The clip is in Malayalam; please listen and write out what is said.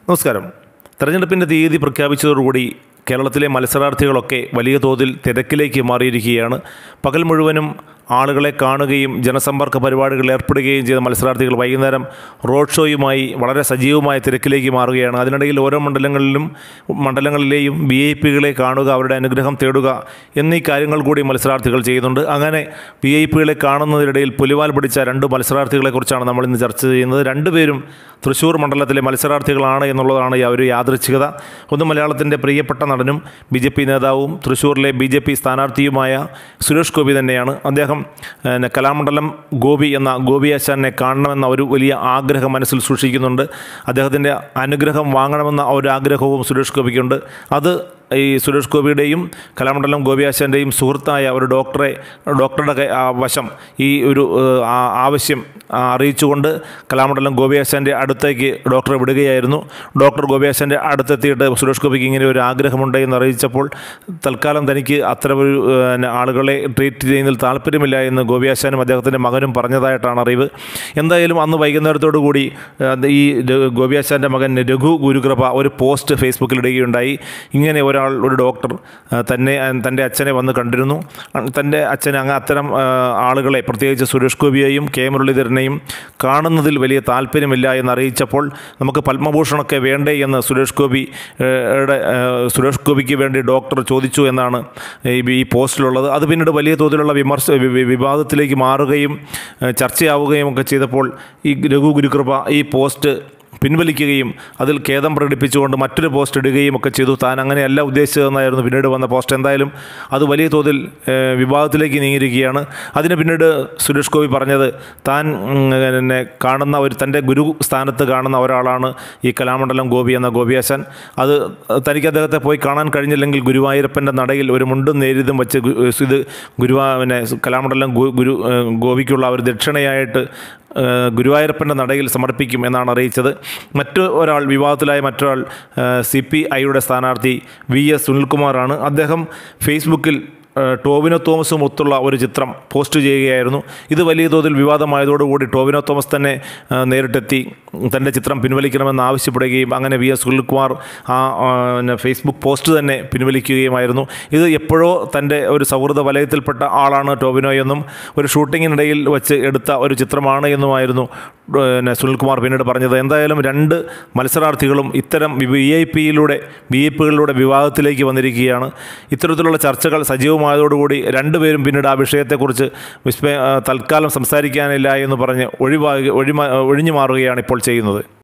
നമസ്കാരം. തെരഞ്ഞെടുപ്പിൻ്റെ തീയതി പ്രഖ്യാപിച്ചതോടുകൂടി കേരളത്തിലെ മത്സരാർത്ഥികളൊക്കെ വലിയ തോതിൽ തിരക്കിലേക്ക് മാറിയിരിക്കുകയാണ്. പകൽ മുഴുവനും ആളുകളെ കാണുകയും ജനസമ്പർക്ക പരിപാടികളിൽ ഏർപ്പെടുകയും ചെയ്ത മത്സരാർത്ഥികൾ വൈകുന്നേരം റോഡ് ഷോയുമായി വളരെ സജീവമായ തിരക്കിലേക്ക് മാറുകയാണ്. അതിനിടയിൽ ഓരോ മണ്ഡലങ്ങളിലെയും VIP-കളെ കാണുക, അവരുടെ അനുഗ്രഹം തേടുക എന്നീ കാര്യങ്ങൾ കൂടി മത്സരാർത്ഥികൾ ചെയ്യുന്നുണ്ട്. അങ്ങനെ VIP-കളെ കാണുന്നതിനിടയിൽ പുലിവാൽ പിടിച്ച രണ്ട് മത്സരാർത്ഥികളെക്കുറിച്ചാണ് നമ്മൾ ഇന്ന് ചർച്ച ചെയ്യുന്നത്. രണ്ടുപേരും തൃശ്ശൂർ മണ്ഡലത്തിലെ മത്സരാർത്ഥികളാണ് എന്നുള്ളതാണ് ഒരു യാദൃച്ഛികത. ഒന്ന് മലയാളത്തിൻ്റെ പ്രിയപ്പെട്ട നടനും BJP നേതാവും തൃശ്ശൂരിലെ BJP സ്ഥാനാർത്ഥിയുമായ സുരേഷ് ഗോപി തന്നെയാണ്. അദ്ദേഹം കലാമണ്ഡലം ഗോപി എന്ന ഗോപിയാശാനെ കാണണമെന്ന ഒരു വലിയ ആഗ്രഹം മനസ്സിൽ സൂക്ഷിക്കുന്നുണ്ട്. അദ്ദേഹത്തിൻ്റെ അനുഗ്രഹം വാങ്ങണമെന്ന ഒരു ആഗ്രഹവും സുരേഷ് ഗോപിക്കുണ്ട്. അത് ഈ സുരേഷ് ഗോപിയുടെയും കലാമണ്ഡലം ഗോപിയാശാൻ്റെയും സുഹൃത്തായ ഒരു ഡോക്ടറുടെ വശം ഈ ഒരു ആവശ്യം അറിയിച്ചുകൊണ്ട് കലാമണ്ഡലം ഗോപിയാശാൻ്റെ അടുത്തേക്ക് ഡോക്ടറെ വിടുകയായിരുന്നു. ഡോക്ടർ ഗോപിയാശാൻ്റെ അടുത്തെത്തിയിട്ട് സുരേഷ് ഗോപിക്ക് ഇങ്ങനെ ഒരു ആഗ്രഹമുണ്ട് എന്ന് അറിയിച്ചപ്പോൾ തൽക്കാലം തനിക്ക് അത്തരമൊരു ആളുകളെ ട്രീറ്റ് ചെയ്യുന്നതിൽ താല്പര്യമില്ല എന്ന് ഗോപിയാശാനും അദ്ദേഹത്തിൻ്റെ മകനും പറഞ്ഞതായിട്ടാണ് അറിവ്. എന്തായാലും അന്ന് വൈകുന്നേരത്തോടു കൂടി ഈ ഗോപിയാശാൻ്റെ മകൻ രഘു ഗുരുകൃപ ഒരു പോസ്റ്റ് ഫേസ്ബുക്കിൽ ഇടുകയുണ്ടായി. ഇങ്ങനെ ഒരു ഡോക്ടർ തൻ്റെ അച്ഛനെ വന്ന് കണ്ടിരുന്നു. തൻ്റെ അച്ഛന് അത്തരം ആളുകളെ, പ്രത്യേകിച്ച് സുരേഷ് ഗോപിയെയും കെ മുരളീധരനെയും കാണുന്നതിൽ വലിയ താല്പര്യമില്ല എന്നറിയിച്ചപ്പോൾ നമുക്ക് പത്മഭൂഷണൊക്കെ വേണ്ടേ എന്ന് സുരേഷ് ഗോപിക്ക് വേണ്ടി ഡോക്ടർ ചോദിച്ചു എന്നാണ് ഈ പോസ്റ്റിലുള്ളത്. അത് പിന്നീട് വലിയ തോതിലുള്ള വിവാദത്തിലേക്ക് മാറുകയും ചർച്ചയാവുകയും ഒക്കെ ചെയ്തപ്പോൾ ഈ രഘു ഗുരുകൃപ ഈ പോസ്റ്റ് പിൻവലിക്കുകയും അതിൽ ഖേദം പ്രകടിപ്പിച്ചുകൊണ്ട് മറ്റൊരു പോസ്റ്റ് ഇടുകയും ഒക്കെ ചെയ്തു. താൻ അങ്ങനെയല്ല ഉദ്ദേശിച്ചതെന്നായിരുന്നു പിന്നീട് വന്ന പോസ്റ്റ്. എന്തായാലും അത് വലിയ തോതിൽ വിവാദത്തിലേക്ക് നീങ്ങിയിരിക്കുകയാണ്. അതിന് പിന്നീട് സുരേഷ് ഗോപി പറഞ്ഞത് താൻ കാണുന്ന തൻ്റെ ഗുരു സ്ഥാനത്ത് കാണുന്ന ഒരാളാണ് ഈ കലാമണ്ഡലം ഗോപി എന്ന ഗോപിയാശാൻ. അത് തനിക്ക് അദ്ദേഹത്തെ പോയി കാണാൻ കഴിഞ്ഞില്ലെങ്കിൽ ഗുരുവായൂരപ്പൻ്റെ നടയിൽ ഒരു മുണ്ടും നേരിതും വെച്ച് ഇത് കലാമണ്ഡലം ഗോപിക്കുള്ള ഒരു ദക്ഷിണയായിട്ട് ഗുരുവായൂരപ്പൻ്റെ നടയിൽ സമർപ്പിക്കും എന്നാണ് അറിയിച്ചത്. വിവാദത്തിലായ മറ്റൊരാൾ CPIയുടെ സ്ഥാനാർത്ഥി VS സുനിൽകുമാറാണ്. അദ്ദേഹം ഫേസ്ബുക്കിൽ ടോവിനോ തോമസും ഒത്തുള്ള ഒരു ചിത്രം പോസ്റ്റ് ചെയ്യുകയായിരുന്നു. ഇത് വലിയ തോതിൽ വിവാദമായതോടുകൂടി ടോവിനോ തോമസ് തന്നെ നേരിട്ടെത്തി തൻ്റെ ചിത്രം പിൻവലിക്കണമെന്ന് ആവശ്യപ്പെടുകയും അങ്ങനെ VS സുനിൽകുമാർ ഫേസ്ബുക്ക് പോസ്റ്റ് തന്നെ പിൻവലിക്കുകയുമായിരുന്നു. ഇത് എപ്പോഴോ തൻ്റെ ഒരു സൗഹൃദ വലയത്തിൽപ്പെട്ട ആളാണ് ടോവിനോ എന്നും ഒരു ഷൂട്ടിങ്ങിനിടയിൽ വെച്ച് എടുത്ത ഒരു ചിത്രമാണ് എന്നുമായിരുന്നു സുനിൽകുമാർ പിന്നീട് പറഞ്ഞത്. എന്തായാലും രണ്ട് മത്സരാർത്ഥികളും ഇത്തരം VIP-കളിലൂടെ വിവാദത്തിലേക്ക് വന്നിരിക്കുകയാണ്. ഇത്തരത്തിലുള്ള ചർച്ചകൾ സജീവമായതോടുകൂടി രണ്ടുപേരും പിന്നീട് ആ വിഷയത്തെക്കുറിച്ച് തൽക്കാലം സംസാരിക്കാനില്ല എന്ന് പറഞ്ഞ് ഒഴിഞ്ഞു മാറുകയാണ് ഇപ്പോൾ ചെയ്യുന്നത്.